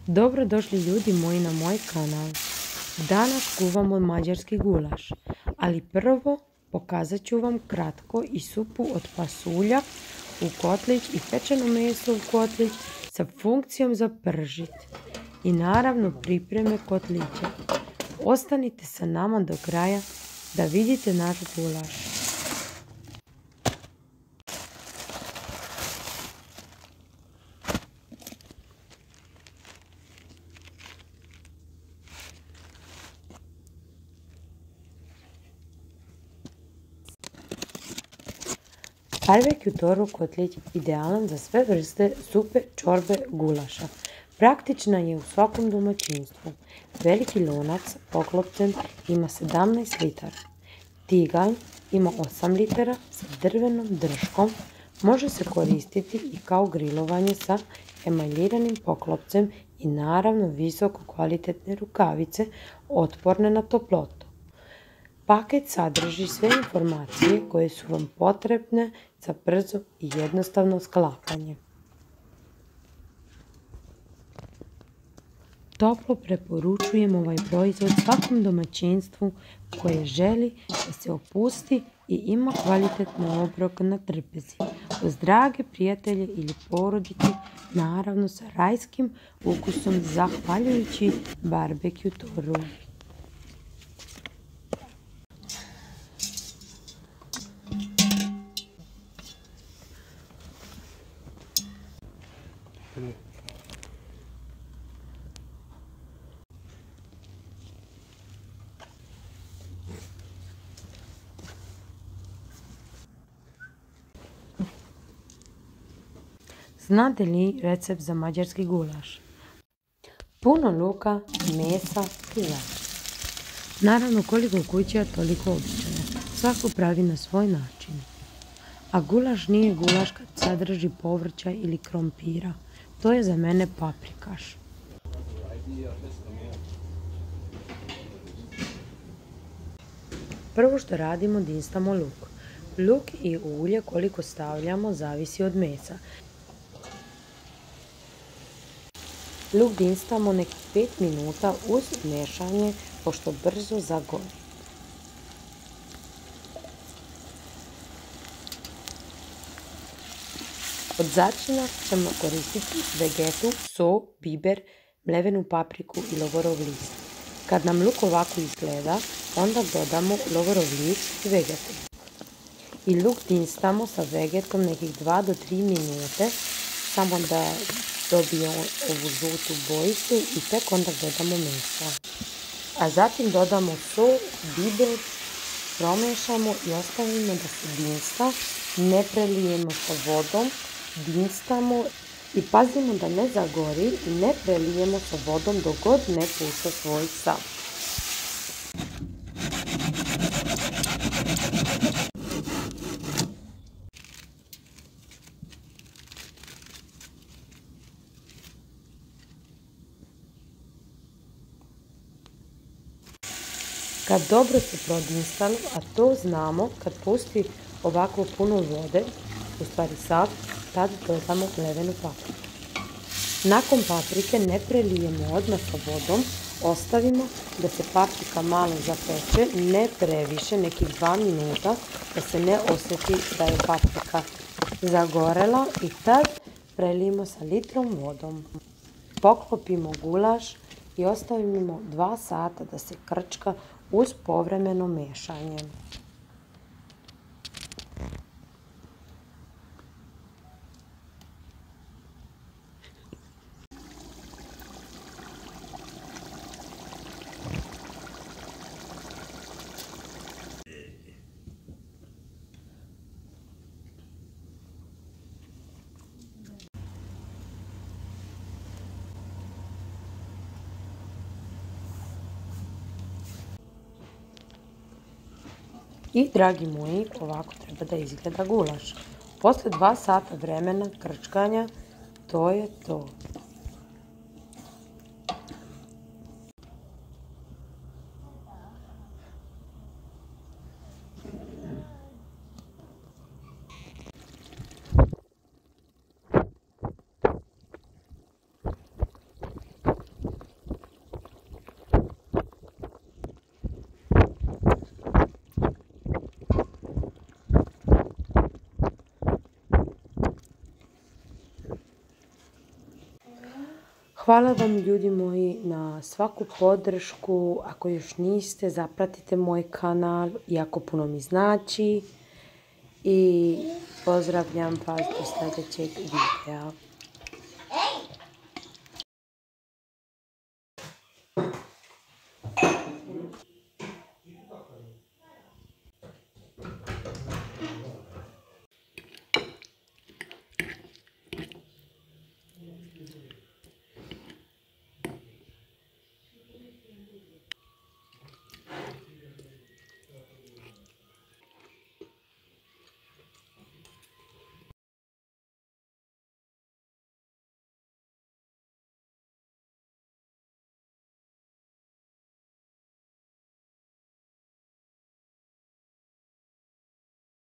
Dobrodošli ljudi moji na moj kanal. Danas kuvamo mađarski gulaš, ali prvo pokazat ću vam kratko i supu od pasulja u kotlić i pečeno meso u kotlić sa funkcijom za pržit i naravno pripreme kotlića. Ostanite sa nama do kraja da vidite naš gulaš. Barbecue toru kotlić idealan za sve vrste supe, čorbe, gulaša. Praktična je u svakom domaćinstvu. Veliki lonac s poklopcem ima 17 litara. Tigalj ima 8 litara sa drvenom drškom. Može se koristiti i kao grilovanje sa emaljiranim poklopcem i naravno visoko kvalitetne rukavice otporne na toplotu. Paket sadrži sve informacije koje su vam potrebne za brzo i jednostavno sklapanje. Toplo preporučujem ovaj proizvod svakom domaćinstvu koje želi da se opusti i ima kvalitetni obrok na trpezi. Uz drage prijatelje ili porodicu, naravno sa rajskim ukusom zahvaljujući barbecue toru. Znate li recept za mađarski gulaš? Puno luka, mesa i začin. Naravno koliko kuća, toliko običaja. Svako pravi na svoj način. A gulaš nije gulaš kad sadrži povrća ili krompira. To je za mene paprikaš. Prvo što radimo, dinstamo luk. Luk i ulje koliko stavljamo zavisi od mesa. Luk dinstamo nekih 5 minuta uz mešanje pošto brzo zagori. Od začina ćemo koristiti vegetu, so, biber, mlevenu papriku i lovorov list. Kad nam luk ovako izgleda, onda dodamo lovorov list i vegetu. I luk dinstamo sa vegetom nekih 2 do 3 minute, samo da dobije ovu žutu bojicu i tek onda dodamo meso. A zatim dodamo sol, biber, promešamo i ostavimo da se dinsta, ne prelijemo sa vodom, dinstamo i pazimo da ne zagori i ne prelijemo sa vodom dok god ne pušta svoj sav. Kad dobro se prodinstalo, a to znamo kad pusti ovako puno vode, u stvari sav, tad dodamo mlevenu papriku. Nakon paprike ne prelijemo odmah sa vodom, ostavimo da se paprika malo zapeče, ne previše, nekih 2 minuta, da se ne osjeti da je paprika zagorela i tad prelijemo sa litrom vodom. Poklopimo gulaš i ostavimo 2 sata da se krčka uz povremeno mešanje. I dragi moji, ovako treba da izgleda gulaš. Posle 2 sata vremena krčkanja, to je to. Hvala vam ljudi moji na svaku podršku. Ako još niste, zapratite moj kanal, jako puno mi znači. I pozdravljam vas do sljedećeg videa.